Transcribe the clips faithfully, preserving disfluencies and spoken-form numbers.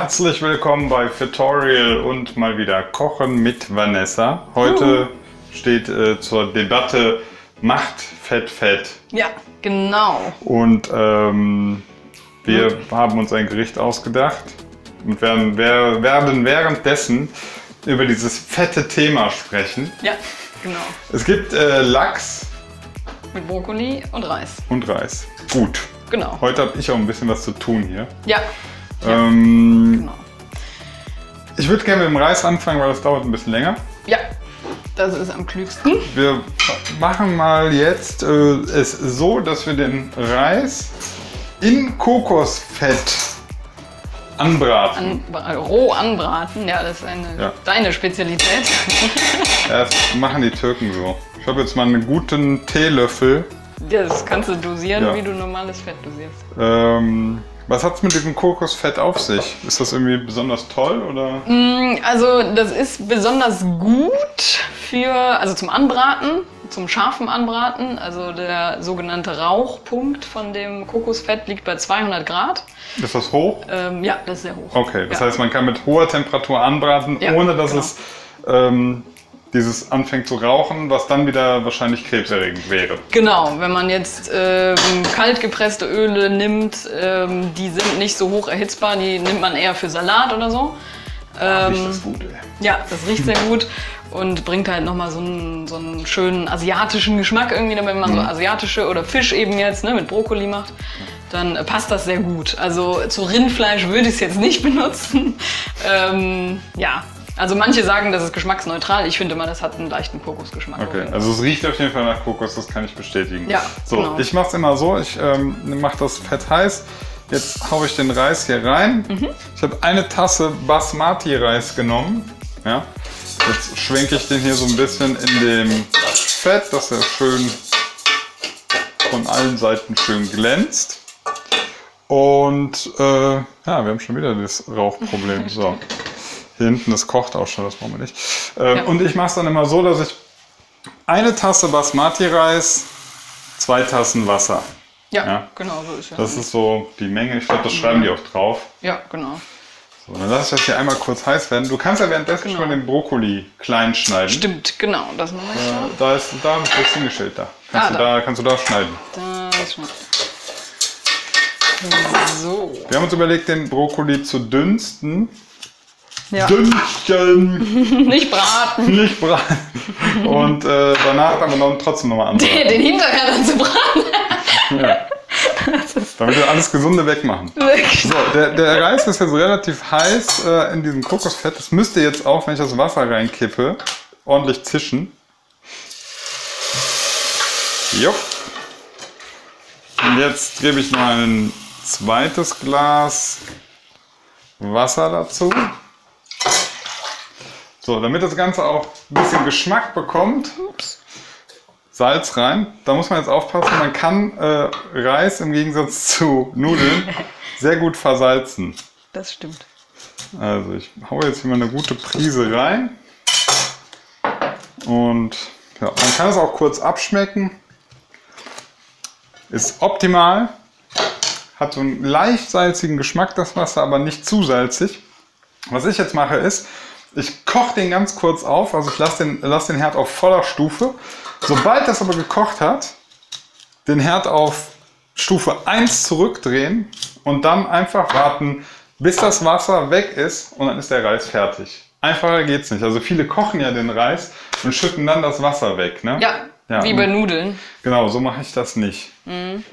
Herzlich willkommen bei Fittorial und mal wieder Kochen mit Vanessa. Heute uh. steht äh, zur Debatte Macht Fett Fett. Ja, genau. Und ähm, wir mhm. haben uns ein Gericht ausgedacht und werden, wir werden währenddessen über dieses fette Thema sprechen. Ja, genau. Es gibt äh, Lachs. Mit Brokkoli und Reis. Und Reis. Gut. Genau. Heute habe ich auch ein bisschen was zu tun hier. Ja. Ähm, ja genau. Ich würde gerne mit dem Reis anfangen, weil das dauert ein bisschen länger. Ja, das ist am klügsten. Wir machen mal jetzt äh, es so, dass wir den Reis in Kokosfett anbraten. An, roh anbraten, ja, das ist eine, ja. deine Spezialität. Ja, das machen die Türken so. Ich habe jetzt mal einen guten Teelöffel. Das kannst du dosieren, ja. wie du normales Fett dosierst. Ähm, was hat es mit diesem Kokosfett auf sich? Ist das irgendwie besonders toll oder? Also das ist besonders gut für, also zum Anbraten, zum scharfen Anbraten. Also der sogenannte Rauchpunkt von dem Kokosfett liegt bei zweihundert Grad. Ist das hoch? Ähm, ja, das ist sehr hoch. Okay, das ja. heißt, man kann mit hoher Temperatur anbraten, ja, ohne dass genau. es ähm, dieses anfängt zu rauchen, was dann wieder wahrscheinlich krebserregend wäre. Genau, wenn man jetzt ähm, kalt gepresste Öle nimmt, ähm, die sind nicht so hoch erhitzbar, die nimmt man eher für Salat oder so. Ähm, riecht das gut, ey. Ja, das riecht sehr gut und bringt halt nochmal so einen, so einen schönen asiatischen Geschmack irgendwie, wenn man mhm. so asiatische oder Fisch eben jetzt ne, mit Brokkoli macht, dann äh, passt das sehr gut. Also zu Rindfleisch würde ich es jetzt nicht benutzen. ähm, ja. Also manche sagen, das ist geschmacksneutral. Ich finde mal, das hat einen leichten Kokosgeschmack. Okay, also es riecht auf jeden Fall nach Kokos, das kann ich bestätigen. Ja, so, genau. Ich mache es immer so, ich ähm, mache das Fett heiß. Jetzt haue ich den Reis hier rein. Mhm. Ich habe eine Tasse Basmati-Reis genommen. Ja. Jetzt schwenke ich den hier so ein bisschen in dem Fett, dass er schön von allen Seiten schön glänzt. Und äh, ja, wir haben schon wieder das Rauchproblem. So. Hier hinten, das kocht auch schon, das brauchen wir nicht. Ähm, ja. Und ich mache es dann immer so, dass ich eine Tasse Basmati-Reis, zwei Tassen Wasser. Ja, ja, genau, so ist ja. Das ist so die Menge, ich glaube, das schreiben die auch drauf. Ja, genau. So, dann lasse ich das hier einmal kurz heiß werden. Du kannst ja währenddessen genau. schon den Brokkoli klein schneiden. Stimmt, genau, das mache ich äh, Da ist da ein bisschen Geschild da. Kannst, ah, du da. da. kannst du da schneiden. Da ist schon. So. Wir haben uns überlegt, den Brokkoli zu dünsten. Ja. Dünsten! Nicht braten! Nicht braten! Und äh, danach haben wir noch trotzdem nochmal anbraten. Den hinterher dann zu braten! Ja. Damit wir alles Gesunde wegmachen. So, der, der Reis ist jetzt relativ heiß äh, in diesem Kokosfett. Das müsste jetzt auch, wenn ich das Wasser reinkippe, ordentlich zischen. Jupp. Und jetzt gebe ich noch ein zweites Glas Wasser dazu. So, damit das Ganze auch ein bisschen Geschmack bekommt, Ups. Salz rein. Da muss man jetzt aufpassen, man kann äh, Reis im Gegensatz zu Nudeln sehr gut versalzen. Das stimmt. Also ich haue jetzt hier mal eine gute Prise rein. Und ja, man kann es auch kurz abschmecken. Ist optimal. Hat so einen leicht salzigen Geschmack, das Wasser, aber nicht zu salzig. Was ich jetzt mache ist, ich koche den ganz kurz auf, also ich lasse den, lass den Herd auf voller Stufe. Sobald das aber gekocht hat, den Herd auf Stufe eins zurückdrehen und dann einfach warten, bis das Wasser weg ist und dann ist der Reis fertig. Einfacher geht's nicht. Also viele kochen ja den Reis und schütten dann das Wasser weg. Ne? Ja, ja, wie bei Nudeln. Genau, so mache ich das nicht. Mhm.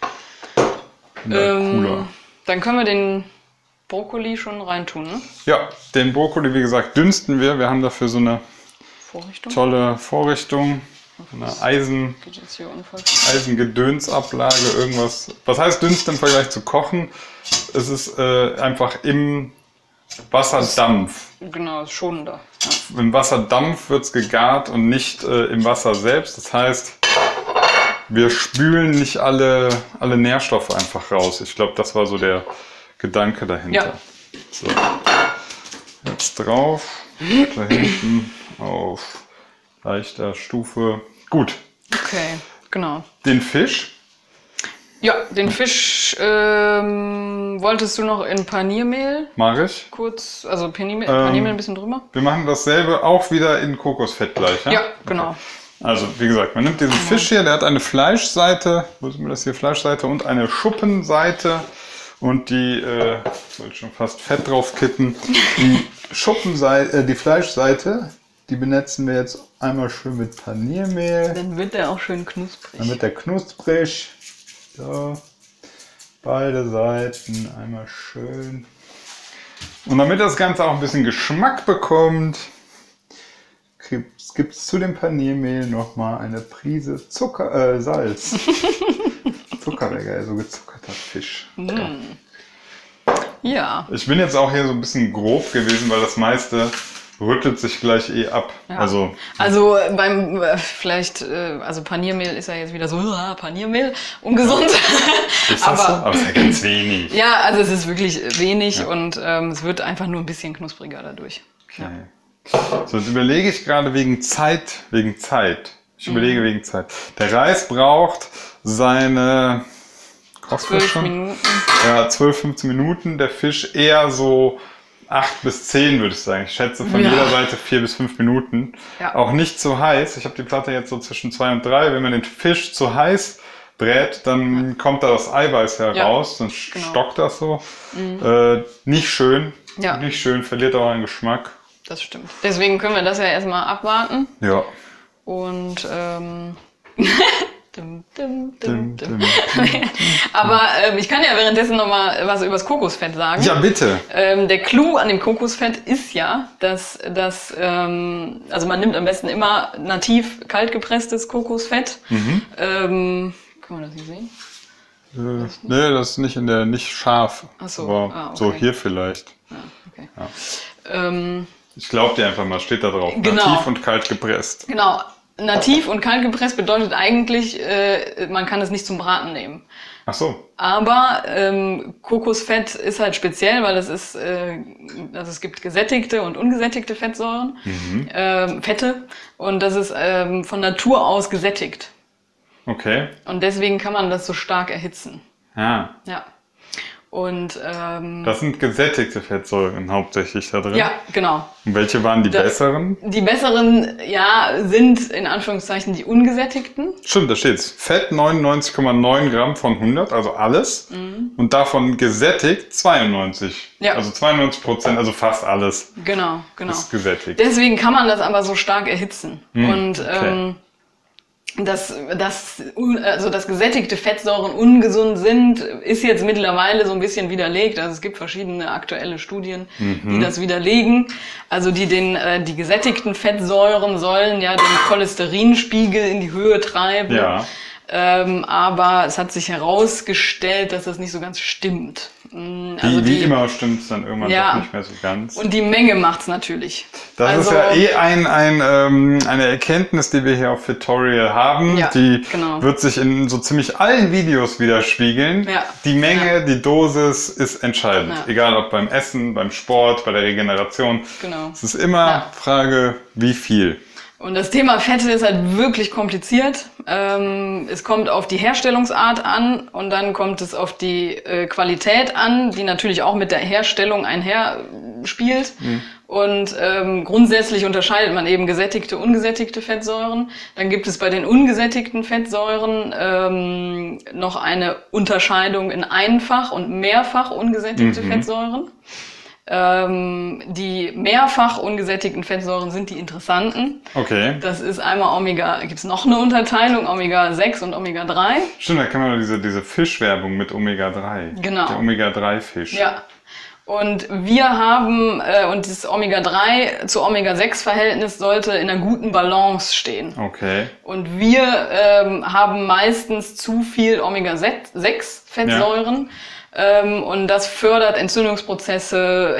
Ähm, dann können wir den Brokkoli schon reintun, ne? Ja, den Brokkoli, wie gesagt, dünsten wir. Wir haben dafür so eine Vorrichtung? tolle Vorrichtung. Eine Eisen, Eisengedönsablage, irgendwas. Was heißt dünsten im Vergleich zu kochen? Es ist äh, einfach im Wasserdampf. Genau, ist schonender. Ja. Im Wasserdampf wird es gegart und nicht äh, im Wasser selbst. Das heißt, wir spülen nicht alle, alle Nährstoffe einfach raus. Ich glaube, das war so der Gedanke dahinter. Ja. So. Jetzt drauf, da hinten auf leichter Stufe. Gut. Okay, genau. Den Fisch. Ja, den Fisch ähm, wolltest du noch in Paniermehl? Mach ich. Kurz, also Paniermehl, Ähm, Paniermehl ein bisschen drüber. Wir machen dasselbe auch wieder in Kokosfett gleich, ja? Ja, genau. Okay. Also, wie gesagt, man nimmt diesen Fisch hier, der hat eine Fleischseite, wo ist mir das hier, Fleischseite und eine Schuppenseite und die, äh, soll ich schon fast Fett drauf kippen, die Schuppenseite, äh, die Fleischseite, die benetzen wir jetzt einmal schön mit Paniermehl. Dann wird der auch schön knusprig. Dann wird der knusprig. So, beide Seiten einmal schön. Und damit das Ganze auch ein bisschen Geschmack bekommt, gibt es zu dem Paniermehl nochmal eine Prise Zucker, äh, Salz. Zucker wäre geil, so gezuckerter Fisch. Mm. Ja. Ich bin jetzt auch hier so ein bisschen grob gewesen, weil das meiste rüttelt sich gleich eh ab. Ja. Also, also beim, äh, vielleicht, äh, also Paniermehl ist ja jetzt wieder so, ah, Paniermehl, ungesund. Ist das aber, so? Aber es ist ja ganz wenig. Ja, also es ist wirklich wenig Ja. und ähm, es wird einfach nur ein bisschen knuspriger dadurch. Okay. Ja. So, jetzt überlege ich gerade wegen Zeit, wegen Zeit. Ich überlege wegen Zeit. Der Reis braucht seine Zwölf Minuten. Ja, zwölf, fünfzehn Minuten. Der Fisch eher so acht bis zehn, würde ich sagen. Ich schätze von Ja. jeder Seite vier bis fünf Minuten. Ja. Auch nicht zu heiß. Ich habe die Platte jetzt so zwischen zwei und drei. Wenn man den Fisch zu heiß brät, dann kommt da das Eiweiß heraus. Dann genau. stockt das so. Äh, nicht schön. Ja. Nicht schön, verliert auch an Geschmack. Das stimmt. Deswegen können wir das ja erstmal abwarten. Ja. Und ähm, dum, dum, Dim, dum, dum. dim. Aber ähm, ich kann ja währenddessen noch mal was über das Kokosfett sagen. Ja, bitte. Ähm, der Clou an dem Kokosfett ist ja, dass das, ähm, also man nimmt am besten immer nativ kalt gepresstes Kokosfett. Mhm. Ähm, kann man das nicht sehen? Äh, nee, das ist nicht in der, nicht scharf. Ach so, Aber ah, okay. so hier vielleicht. Ja, okay. Ja. Ähm, Ich glaube dir einfach mal, steht da drauf. Genau. Nativ und kalt gepresst. genau. Nativ und kalt gepresst bedeutet eigentlich, äh, man kann es nicht zum Braten nehmen. Ach so. Aber ähm, Kokosfett ist halt speziell, weil es ist, äh, also es gibt gesättigte und ungesättigte Fettsäuren, Mhm. ähm, Fette, und das ist ähm, von Natur aus gesättigt. Okay. Und deswegen kann man das so stark erhitzen. Ja. Ja. Und ähm, Das sind gesättigte Fettsäuren hauptsächlich da drin. ja, genau. Und welche waren die Das- besseren? Die besseren, ja, sind in Anführungszeichen die ungesättigten. Stimmt, da steht's. Fett neunundneunzig Komma neun Gramm von hundert, also alles. Und davon gesättigt zweiundneunzig. Ja. Also zweiundneunzig Prozent, also fast alles Genau, genau. ist gesättigt. Deswegen kann man das aber so stark erhitzen. Hm, Und okay. ähm, dass, dass, un- also dass gesättigte Fettsäuren ungesund sind, ist jetzt mittlerweile so ein bisschen widerlegt. Also es gibt verschiedene aktuelle Studien, Mhm. die das widerlegen. Also die den, äh, die gesättigten Fettsäuren sollen ja den Cholesterinspiegel in die Höhe treiben. Ja. Ähm, aber es hat sich herausgestellt, dass das nicht so ganz stimmt. Mm, Wie, Also wie die, immer stimmt es dann irgendwann Ja. doch nicht mehr so ganz. Und die Menge macht's natürlich. Das also, ist ja eh ein, ein, ähm, eine Erkenntnis, die wir hier auf Fitorial haben. Ja, die genau. wird sich in so ziemlich allen Videos widerspiegeln. Ja. Die Menge, Ja. die Dosis ist entscheidend. Ja. Egal ob beim Essen, beim Sport, bei der Regeneration. Genau. Es ist immer Ja. Frage, wie viel. Und das Thema Fette ist halt wirklich kompliziert. Ähm, es kommt auf die Herstellungsart an und dann kommt es auf die äh, Qualität an, die natürlich auch mit der Herstellung einherspielt. Und ähm, grundsätzlich unterscheidet man eben gesättigte, ungesättigte Fettsäuren. Dann gibt es bei den ungesättigten Fettsäuren ähm, noch eine Unterscheidung in einfach und mehrfach ungesättigte Mhm. Fettsäuren. Ähm, die mehrfach ungesättigten Fettsäuren sind die interessanten. Okay. Das ist einmal Omega, gibt es noch eine Unterteilung, Omega sechs und Omega drei. Stimmt, da kann man diese, diese Fischwerbung mit Omega drei. Genau. Der Omega drei Fisch. Ja. Und wir haben, äh, und das Omega drei zu Omega sechs Verhältnis sollte in einer guten Balance stehen. Okay. Und wir ähm, haben meistens zu viel Omega sechs Fettsäuren. Ähm, und das fördert Entzündungsprozesse,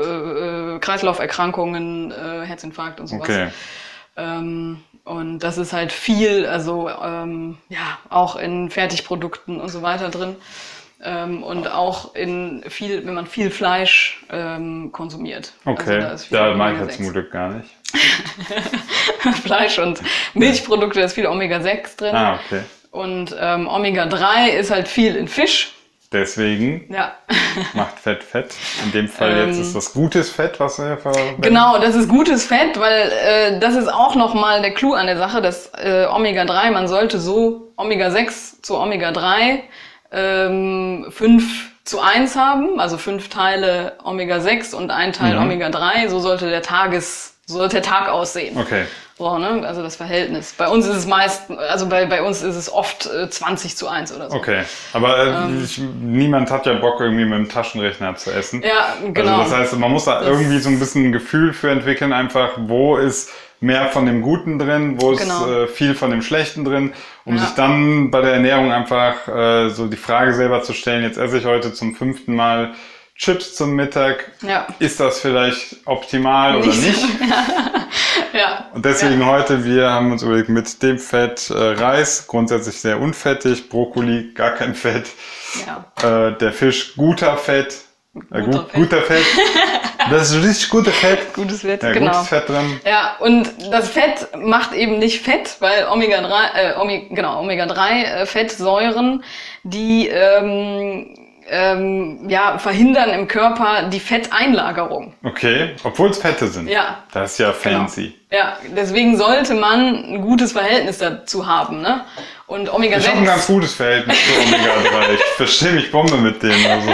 Herz-Kreislauf-Erkrankungen, äh, Herzinfarkt und sowas. Okay. Ähm, und das ist halt viel, also ähm, ja, auch in Fertigprodukten und so weiter drin. Ähm, und auch in viel, wenn man viel Fleisch ähm, konsumiert. Okay. Also da ist viel da mag ich Omega jetzt sechs. zum Glück gar nicht. Fleisch und Milchprodukte, da ist viel Omega sechs drin. Ah, okay. Und ähm, Omega drei ist halt viel in Fisch. Deswegen ja. macht Fett Fett. In dem Fall ähm, jetzt ist das gutes Fett, was wir verwenden. Genau, das ist gutes Fett, weil äh, das ist auch nochmal der Clou an der Sache, dass äh, Omega drei, man sollte so Omega sechs zu Omega drei ähm, fünf zu eins haben, also fünf Teile Omega sechs und ein Teil mhm. Omega drei, so sollte der Tages, so sollte der Tag aussehen. Okay. So, ne? Also das Verhältnis. Bei uns ist es meist, also bei, bei uns ist es oft äh, zwanzig zu eins oder so. Okay, aber äh, ähm, ich, niemand hat ja Bock, irgendwie mit dem Taschenrechner zu essen. Ja, genau. Also das heißt, man muss da das irgendwie so ein bisschen ein Gefühl für entwickeln, einfach, wo ist mehr von dem Guten drin, wo ist genau. äh, viel von dem Schlechten drin, um ja. sich dann bei der Ernährung einfach äh, so die Frage selber zu stellen, jetzt esse ich heute zum fünften Mal Chips zum Mittag, ja. ist das vielleicht optimal nicht. oder nicht? ja. Und deswegen ja. heute, wir haben uns überlegt, mit dem Fett äh, Reis, grundsätzlich sehr unfettig, Brokkoli, gar kein Fett, ja. äh, der Fisch, guter Fett, äh, guter, gut, Fett. guter Fett, das ist richtig gutes Fett. Gutes Fett, ja, genau. Gutes Fett drin. Ja, und das Fett macht eben nicht Fett, weil Omega drei, äh, Omega, genau, Omega drei äh, Fettsäuren, die ähm, Ähm, ja, verhindern im Körper die Fetteinlagerung. Okay, obwohl es Fette sind. Ja. Das ist ja fancy. Genau. Ja, deswegen sollte man ein gutes Verhältnis dazu haben, ne? Und Omega sechs... Ich habe ein ganz gutes Verhältnis zu Omega drei. Ich verstehe mich Bombe mit denen. Also.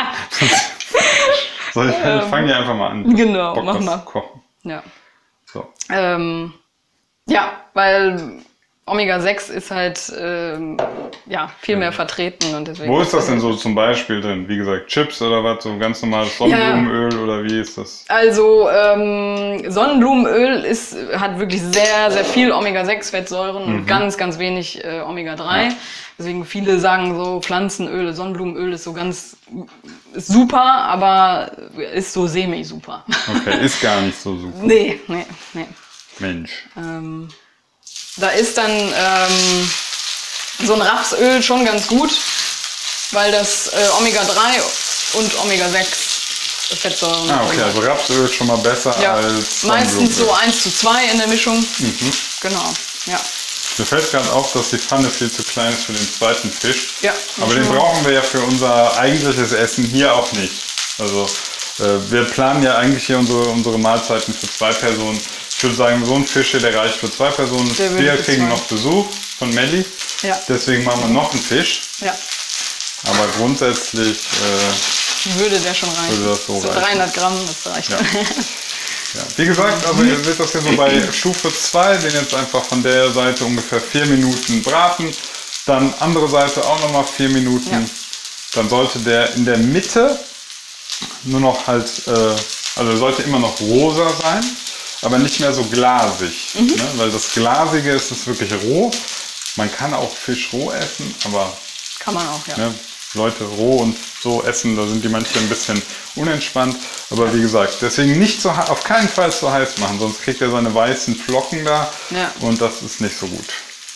so, ich ähm, fange hier einfach mal an. Genau, Bock, mach was mal. Zu kochen. Ja. So. Ähm, ja, weil Omega sechs ist halt ähm, ja, viel mehr vertreten. Und deswegen Wo ist das denn so zum Beispiel drin? Wie gesagt, Chips oder was? So ganz normales Sonnenblumenöl ja. oder wie ist das? Also ähm, Sonnenblumenöl ist, hat wirklich sehr, sehr viel Omega sechs Fettsäuren mhm. und ganz, ganz wenig äh, Omega drei. Ja. Deswegen viele sagen so, Pflanzenöl, Sonnenblumenöl ist so ganz ist super, aber ist so semi-super. Okay, ist gar nicht so super. Nee, nee, nee. Mensch. Ähm, Da ist dann ähm, so ein Rapsöl schon ganz gut, weil das äh, Omega drei und Omega sechs Fettsäuren Ah, okay, also Rapsöl ist schon mal besser ja. als meistens so eins zu zwei in der Mischung. Mhm. Genau, ja. Mir fällt gerade auf, dass die Pfanne viel zu klein ist für den zweiten Fisch. Ja. Aber den brauchen wir ja für unser eigentliches Essen hier auch nicht. Also äh, wir planen ja eigentlich hier unsere, unsere Mahlzeiten für zwei Personen. Ich würde sagen, so ein Fisch hier, der reicht für zwei Personen. Wir kriegen noch Besuch von Melli. Ja. Deswegen machen wir noch einen Fisch. Ja. Aber grundsätzlich äh, würde der schon reichen. Würde das so, so reichen. dreihundert Gramm, das reicht. Ja. Ja. Wie gesagt, also ihr seht das hier so bei Stufe zwei, den jetzt einfach von der Seite ungefähr vier Minuten braten. Dann andere Seite auch nochmal vier Minuten. Ja. Dann sollte der in der Mitte nur noch halt, äh, also sollte immer noch rosa sein. Aber nicht mehr so glasig, mhm. ne? Weil das Glasige ist es wirklich roh. Man kann auch Fisch roh essen, aber kann man auch, ja. Ne, Leute roh und so essen, da sind die manche ein bisschen unentspannt. Aber ja. wie gesagt, deswegen nicht so auf keinen Fall zu heiß machen, sonst kriegt er seine weißen Flocken da ja. und das ist nicht so gut.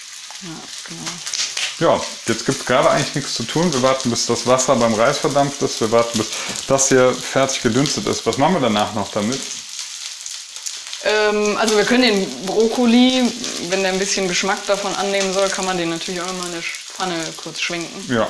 Ja, genau. Ja, jetzt gibt es gerade eigentlich nichts zu tun. Wir warten, bis das Wasser beim Reis verdampft ist. Wir warten, bis das hier fertig gedünstet ist. Was machen wir danach noch damit? Also wir können den Brokkoli, wenn der ein bisschen Geschmack davon annehmen soll, kann man den natürlich auch mal in der Pfanne kurz schwenken. Ja.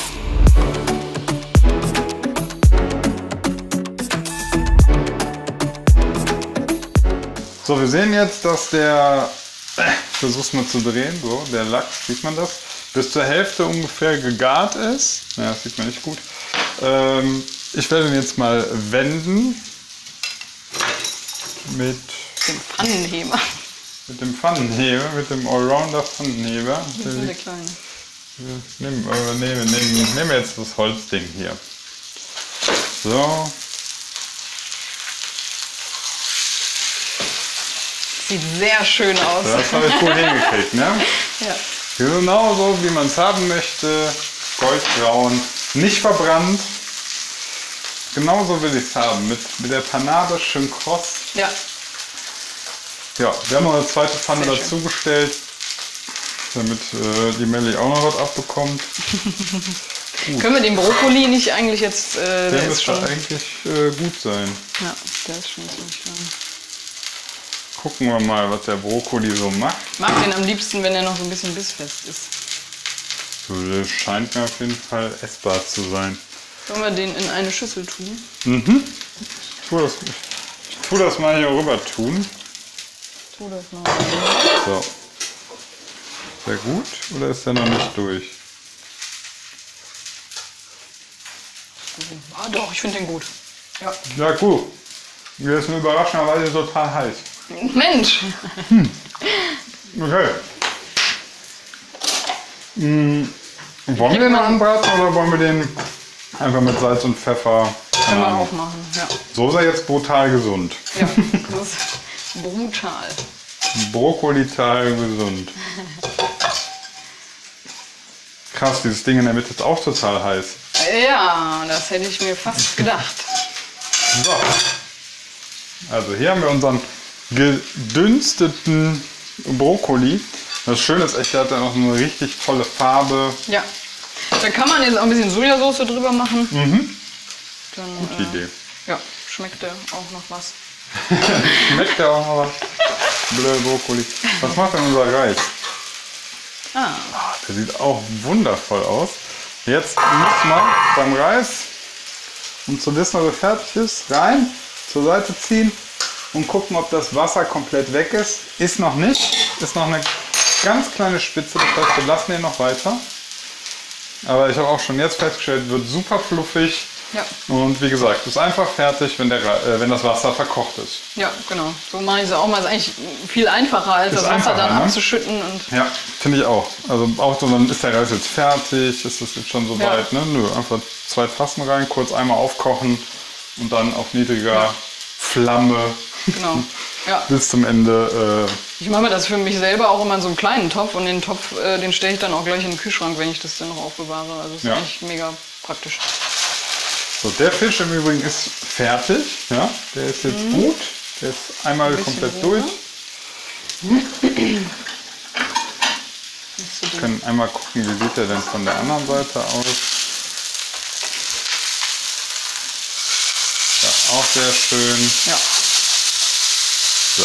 So, wir sehen jetzt, dass der, äh, versuch's mal zu drehen, so, der Lachs, sieht man das, bis zur Hälfte ungefähr gegart ist. Ja, das sieht man nicht gut. Ähm, ich werde ihn jetzt mal wenden. Mit dem Pfannenheber. Mit dem Pfannenheber, mit dem Allrounder Pfannenheber. Das ist der kleine. Nehmen wir nehmen, nehmen, nehmen jetzt das Holzding hier. So. Sieht sehr schön aus. Das habe ich gut hingekriegt, ne? Ja. Genau so, wie man es haben möchte. Goldbraun, nicht verbrannt. Genauso will ich es haben, mit, mit der Panade schön kross. Ja. Ja, wir haben noch eine zweite Pfanne dazugestellt, damit äh, die Melli auch noch was abbekommt. Können wir den Brokkoli nicht eigentlich jetzt... Äh, der, der müsste schon eigentlich äh, gut sein. Ja, der ist schon ziemlich schön. Gucken wir mal, was der Brokkoli so macht. Ich mag den am liebsten, wenn er noch so ein bisschen bissfest ist. So, das scheint mir auf jeden Fall essbar zu sein. Sollen wir den in eine Schüssel tun? Mhm. Ich tue das, ich tue das mal hier rüber tun. Tu das mal. So. Ist der gut oder ist der noch nicht durch? Ah, doch, ich finde den gut. Ja. Ja, gut. Der ist mir überraschenderweise total heiß. Mensch! Okay. Hm. Wollen wir den anbraten oder wollen wir den einfach mit Salz und Pfeffer? Können wir auch machen, ja. So ist er jetzt brutal gesund. Ja, das ist brutal. Brokkolital gesund. Krass, dieses Ding in der Mitte ist auch total heiß. Ja, das hätte ich mir fast gedacht. So. Also hier haben wir unseren gedünsteten Brokkoli. Das Schöne ist echt, der hat ja noch eine richtig tolle Farbe. Ja. Da kann man jetzt auch ein bisschen Sojasauce drüber machen. Mhm. Dann, Gute äh, Idee. Ja, schmeckt der auch noch was. Schmeckt der auch noch was? Blöde Brokkoli. Was macht denn unser Reis? Ah. Ah, der sieht auch wundervoll aus. Jetzt muss man beim Reis, um zu wissen, ob er fertig ist, rein, zur Seite ziehen und gucken, ob das Wasser komplett weg ist. Ist noch nicht. Ist noch eine ganz kleine Spitze. Das heißt, wir lassen den noch weiter. Aber ich habe auch schon jetzt festgestellt, wird super fluffig. Ja. Und wie gesagt, ist einfach fertig, wenn, der, äh, wenn das Wasser verkocht ist. Ja, genau. So mache ich es auch mal. Ist eigentlich viel einfacher, als Ist das Wasser einfacher, dann ne? abzuschütten. Und Ja, finde ich auch. Also auch so, dann ist der Reis jetzt fertig, ist das jetzt schon so Ja. weit, ne? Nö, einfach zwei Tassen rein, kurz einmal aufkochen und dann auf niedriger Ja. Flamme genau. Ja. bis zum Ende. Äh, Ich mache mir das für mich selber auch immer in so einem kleinen Topf und den Topf, äh, den stelle ich dann auch gleich in den Kühlschrank, wenn ich das dann noch aufbewahre. Also das ist Ja. eigentlich mega praktisch. so, der Fisch im Übrigen ist fertig, ja? Der ist jetzt Mhm. gut, der ist einmal Ein bisschen komplett roher. durch. Wir können einmal gucken, wie sieht der denn von der anderen Seite aus. Ja, auch sehr schön. Ja. So.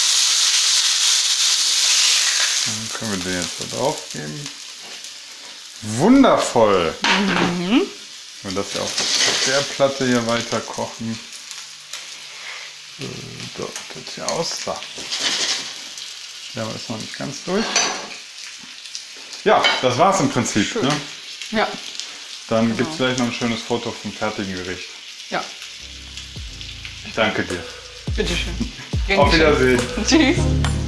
Dann können wir den jetzt da drauf geben. Wundervoll! Mhm. Wenn wir das ja auf der Platte hier weiter kochen. So, das sieht hier aus. So. Der ist noch nicht ganz durch. Ja, das war's im Prinzip. Schön. Ne? Ja. Dann Genau. gibt es gleich noch ein schönes Foto vom fertigen Gericht. Ja. Ich danke dir. Bitteschön. Auf Wiedersehen. Tschüss.